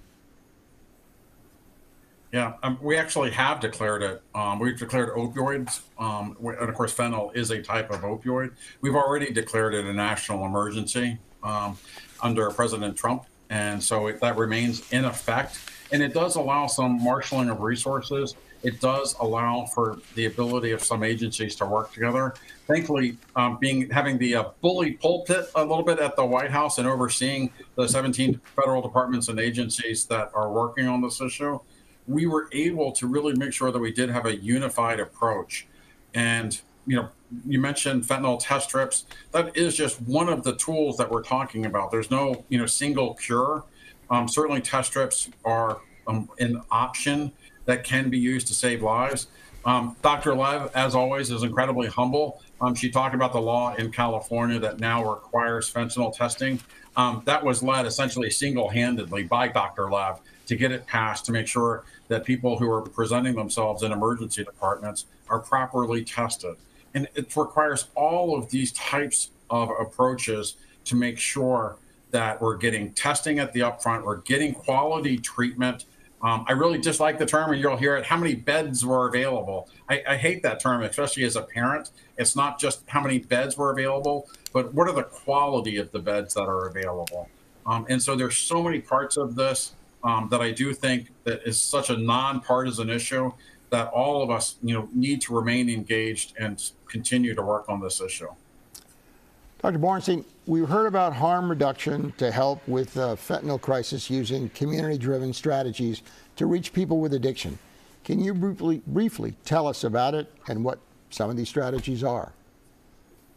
Yeah, we actually have declared it. We've declared opioids, and of course fentanyl is a type of opioid. We've already declared it a national emergency under President Trump, and so that remains in effect. And it does allow some marshaling of resources. It does allow for the ability of some agencies to work together. Thankfully, having the bully pulpit a little bit at the White House and overseeing the 17 federal departments and agencies that are working on this issue, we were able to really make sure that we did have a unified approach. And, you know, you mentioned fentanyl test strips. That is just one of the tools that we're talking about. There's no, you know, single cure. Certainly test strips are an option that can be used to save lives. Dr. Lev, as always, is incredibly humble. She talked about the law in California that now requires fentanyl testing. That was led essentially single-handedly by Dr. Lev to get it passed, to make sure that people who are presenting themselves in emergency departments are properly tested. And it requires all of these types of approaches to make sure that we're getting testing at the upfront, we're getting quality treatment. I really dislike the term, and you'll hear it, how many beds were available. I hate that term, especially as a parent. It's not just how many beds were available, but what are the quality of the beds that are available. And so there's so many parts of this that I do think that is such a nonpartisan issue that all of us, you know, need to remain engaged and continue to work on this issue. Dr. Borenstein, we heard about harm reduction to help with the fentanyl crisis using community-driven strategies to reach people with addiction. Can you briefly tell us about it and what some of these strategies are?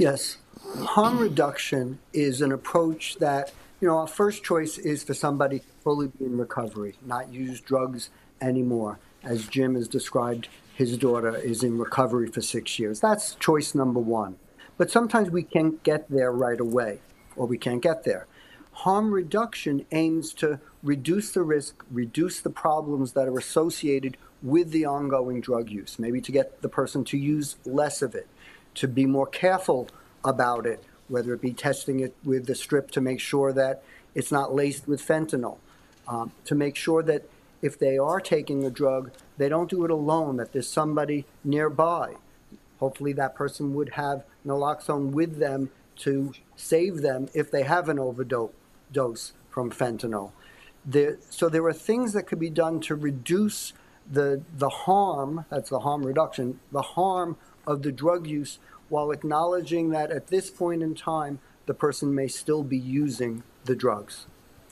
Yes. Harm reduction is an approach that, our first choice is for somebody to fully be in recovery, not use drugs anymore. As Jim has described, his daughter is in recovery for 6 years. That's choice number one. But sometimes we can't get there right away, or we can't get there. Harm reduction aims to reduce the risk, reduce the problems that are associated with the ongoing drug use, maybe to get the person to use less of it, to be more careful about it, whether it be testing it with the strip to make sure that it's not laced with fentanyl, to make sure that if they are taking a drug, they don't do it alone, that there's somebody nearby. Hopefully that person would have naloxone with them to save them if they have an overdose from fentanyl. So there are things that could be done to reduce the harm, that's the harm reduction, the harm of the drug use, while acknowledging that at this point in time, the person may still be using the drugs.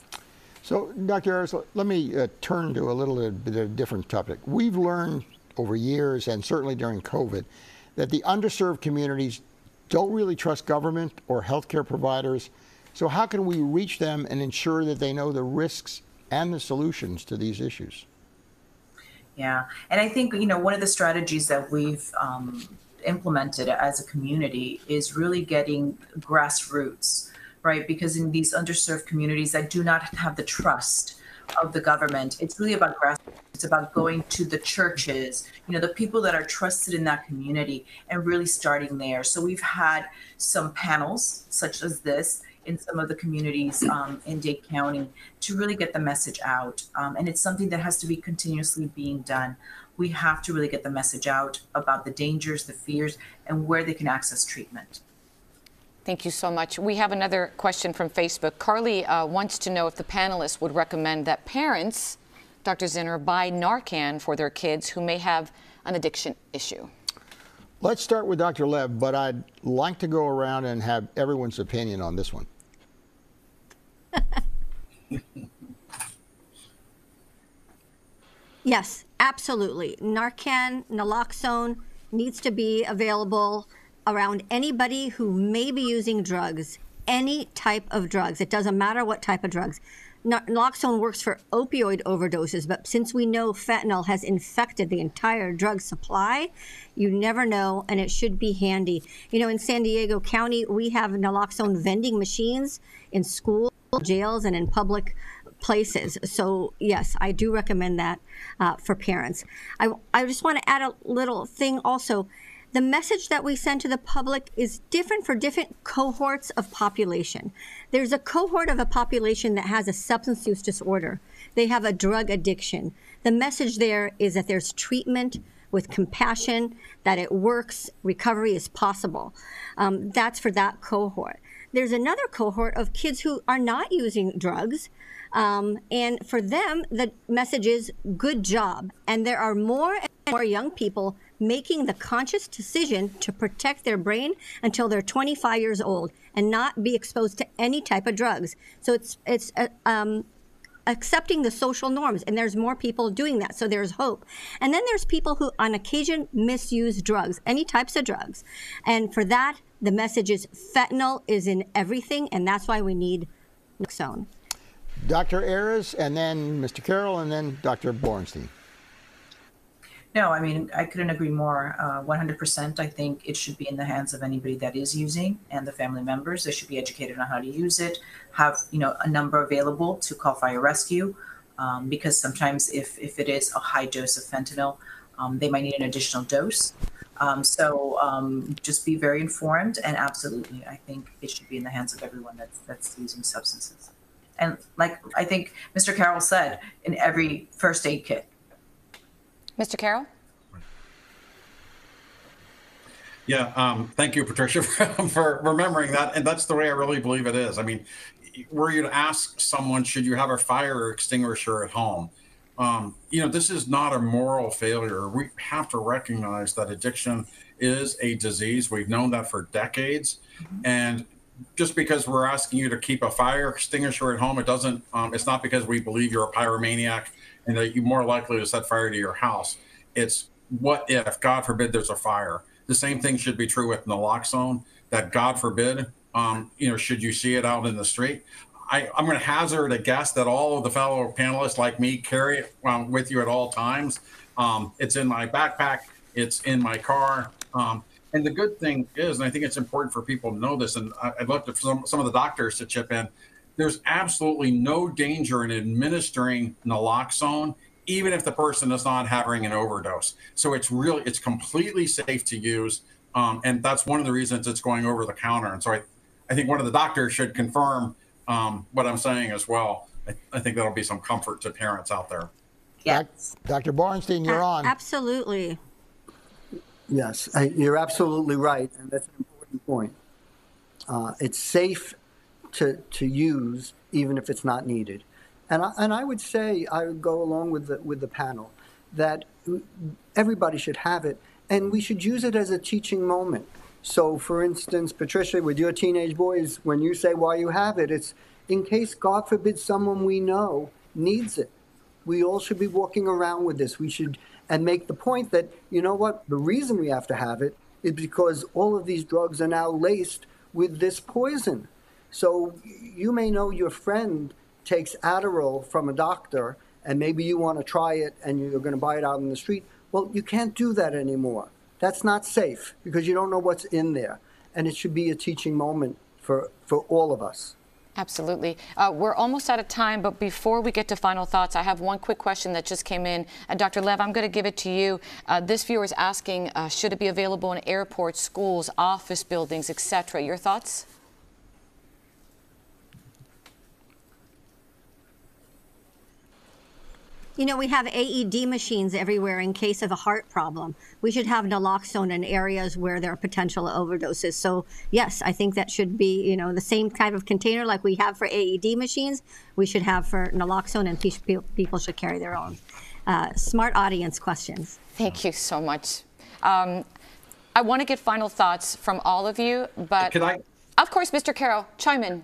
So, Dr. Harris, let me turn to a little bit of a different topic. We've learned over years, and certainly during COVID, that the underserved communities don't really trust government or healthcare providers. So how can we reach them and ensure that they know the risks and the solutions to these issues? Yeah, and I think, one of the strategies that we've implemented as a community is really getting grassroots, right? Because in these underserved communities that do not have the trust of the government, it's really about grassroots. It's about going to the churches, the people that are trusted in that community, and really starting there. So we've had some panels such as this in some of the communities in Dade County to really get the message out. And it's something that has to be continuously being done. We have to really get the message out about the dangers, the fears, and where they can access treatment. Thank you so much. We have another question from Facebook. Carly wants to know if the panelists would recommend that parents, Dr. Zinner, buy Narcan for their kids who may have an addiction issue. Let's start with Dr. Lev, but I'd like to go around and have everyone's opinion on this one. Yes, absolutely. Narcan, naloxone needs to be available around anybody who may be using drugs, any type of drugs. It doesn't matter what type of drugs. Naloxone works for opioid overdoses, but since we know fentanyl has infected the entire drug supply, you never know, and it should be handy. In San Diego County, we have naloxone vending machines in schools, jails, and in public places. So yes, I do recommend that for parents. I just want to add a little thing also. The message that we send to the public is different for different cohorts of population. There's a cohort of a population that has a substance use disorder. They have a drug addiction. The message there is that there's treatment with compassion, that it works, recovery is possible. That's for that cohort. There's another cohort of kids who are not using drugs. And for them, the message is good job. And there are more and more young people making the conscious decision to protect their brain until they're 25 years old and not be exposed to any type of drugs. So it's accepting the social norms, and there's more people doing that, so there's hope. And then there's people who on occasion misuse drugs, any types of drugs. And for that, the message is fentanyl is in everything, and that's why we need naloxone. Dr. Ayres, and then Mr. Carroll, and then Dr. Borenstein. No, I mean, I couldn't agree more. 100%. I think it should be in the hands of anybody that is using and the family members. They should be educated on how to use it, have, a number available to call fire rescue, because sometimes if it is a high dose of fentanyl, they might need an additional dose. So just be very informed, and absolutely, I think it should be in the hands of everyone that's using substances. And like I think Mr. Carroll said, in every first aid kit. Mr. Carroll? Yeah, thank you, Patricia, for remembering that. And that's the way I really believe it is. I mean, were you to ask someone, should you have a fire extinguisher at home? This is not a moral failure. We have to recognize that addiction is a disease. We've known that for decades. And just because we're asking you to keep a fire extinguisher at home, it's not because we believe you're a pyromaniac and that you're more likely to set fire to your house. It's what if, God forbid, there's a fire. The same thing should be true with naloxone. that God forbid, should you see it out in the street, I'm going to hazard a guess that all of the fellow panelists like me carry it with you at all times. It's in my backpack. It's in my car. And the good thing is, and I think it's important for people to know this, and I'd love to some of the doctors to chip in, there's absolutely no danger in administering naloxone, even if the person is not having an overdose. So it's completely safe to use. And that's one of the reasons it's going over the counter. And so I think one of the doctors should confirm what I'm saying as well. I think that'll be some comfort to parents out there. Yes. Dr. Borenstein, you're on. Absolutely. Yes, you're absolutely right, and that's an important point. It's safe to use even if it's not needed, and I would say I would go along with the panel that everybody should have it, and we should use it as a teaching moment. So, for instance, Patricia, with your teenage boys, when you say why you have it, it's in case, God forbid, someone we know needs it. We all should be walking around with this. We should, and make the point that, you know what, the reason we have to have it is because all of these drugs are now laced with this poison. So you may know your friend takes Adderall from a doctor, and maybe you want to try it and you're going to buy it out in the street. Well, you can't do that anymore. That's not safe because you don't know what's in there. And it should be a teaching moment for all of us. Absolutely. We're almost out of time, but before we get to final thoughts, I have one quick question that just came in. Dr. Lev, I'm going to give it to you. This viewer is asking, should it be available in airports, schools, office buildings, etc.? Your thoughts? You know, we have AED machines everywhere in case of a heart problem. We should have naloxone in areas where there are potential overdoses. So, yes, I think that should be, the same type of container like we have for AED machines, we should have for naloxone, and people should carry their own. Smart audience questions. Thank you so much. I want to get final thoughts from all of you, but Can I? Of course, Mr. Carroll, chime in.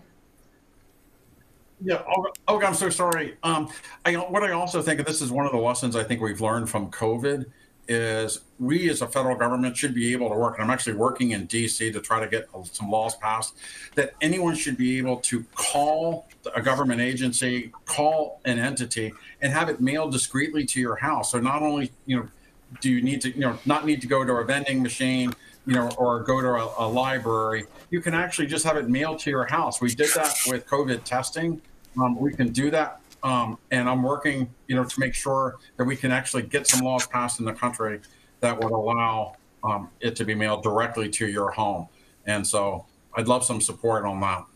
Yeah, Olga, I'm so sorry. What I also think, and this is one of the lessons I think we've learned from COVID, is we as a federal government should be able to work, and I'm actually working in D.C. to try to get some laws passed, that anyone should be able to call a government agency, call an entity, and have it mailed discreetly to your house. So not only, do you need to, not need to go to a vending machine, or go to a library, you can actually just have it mailed to your house. We did that with COVID testing. We can do that. And I'm working, to make sure that we can actually get some laws passed in the country that would allow it to be mailed directly to your home. And so I'd love some support on that.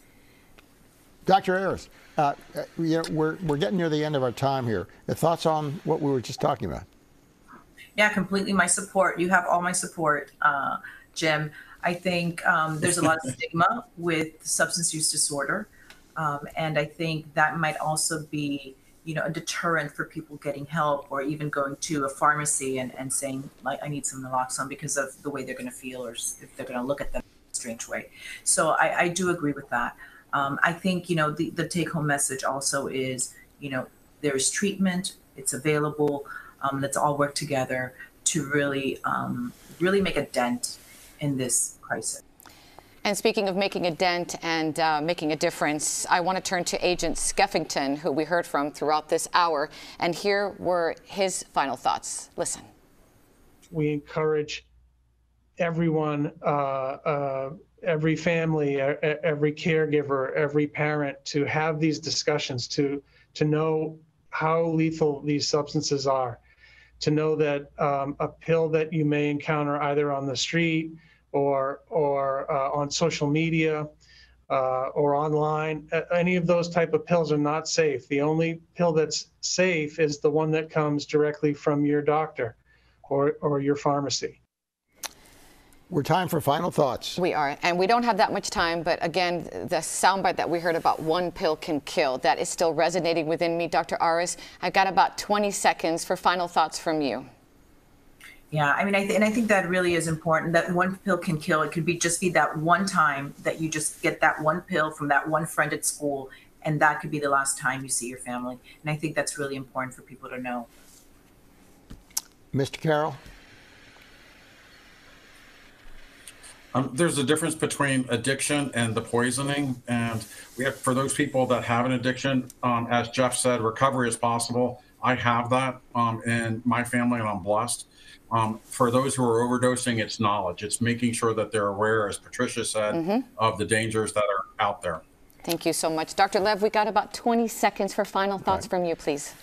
Dr. Ayers, we're getting near the end of our time here. The thoughts on what we were just talking about? Yeah, completely my support. You have all my support, Jim. I think there's a lot of stigma with substance use disorder. And I think that might also be, a deterrent for people getting help, or even going to a pharmacy and saying, like, I need some naloxone, because of the way they're going to feel, or if they're going to look at them in a strange way. So I do agree with that. I think, the take-home message also is, there is treatment, it's available. Let's all work together to really make a dent in this crisis. And speaking of making a dent and making a difference, I want to turn to Agent Skeffington, who we heard from throughout this hour. And here were his final thoughts. Listen. We encourage everyone, every family, every caregiver, every parent to have these discussions, to know how lethal these substances are, to know that a pill that you may encounter either on the street or on social media or online, any of those type of pills are not safe. The only pill that's safe is the one that comes directly from your doctor or your pharmacy. We're time for final thoughts. We are, and we don't have that much time, but again, the soundbite that we heard about one pill can kill, that is still resonating within me. Dr. Aris, I've got about 20 seconds for final thoughts from you. Yeah, I mean, I think that really is important, that one pill can kill. It could just be that one time that you just get that one pill from that one friend at school, and that could be the last time you see your family. And I think that's really important for people to know. Mr. Carroll? There's a difference between addiction and the poisoning. And we have, for those people that have an addiction, as Jeff said, recovery is possible. I have that in my family, and I'm blessed. For those who are overdosing, it's knowledge. It's making sure that they're aware, as Patricia said, of the dangers that are out there. Thank you so much. Dr. Lev, we got about 20 seconds for final thoughts from you, please.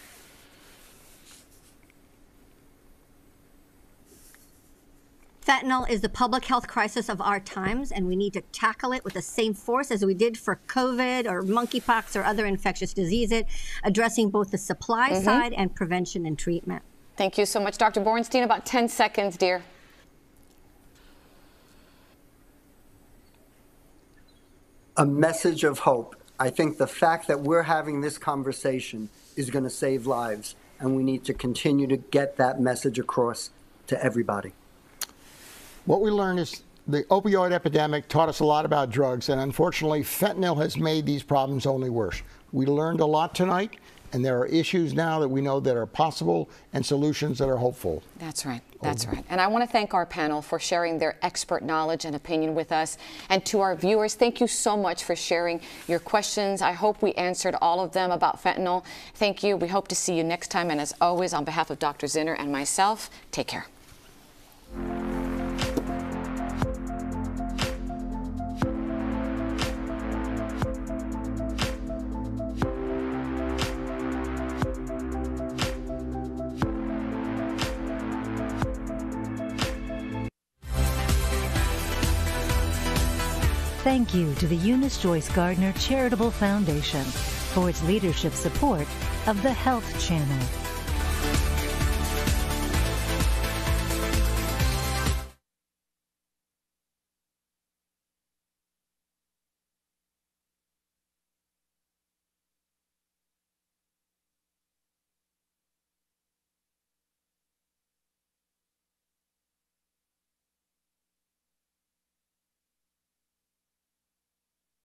Fentanyl is the public health crisis of our times, and we need to tackle it with the same force as we did for COVID or monkeypox or other infectious diseases, addressing both the supply side and prevention and treatment. Thank you so much. Dr. Borenstein, about 10 seconds, dear. A message of hope. I think the fact that we're having this conversation is going to save lives, and we need to continue to get that message across to everybody. What we learned is the opioid epidemic taught us a lot about drugs, and unfortunately, fentanyl has made these problems only worse. We learned a lot tonight, and there are issues now that we know that are possible and solutions that are hopeful. That's right. That's right. And I want to thank our panel for sharing their expert knowledge and opinion with us. And to our viewers, thank you so much for sharing your questions. I hope we answered all of them about fentanyl. Thank you. We hope to see you next time. And as always, on behalf of Dr. Zinner and myself, take care. Thank you to the Eunice Joyce Gardner Charitable Foundation for its leadership support of the Health Channel.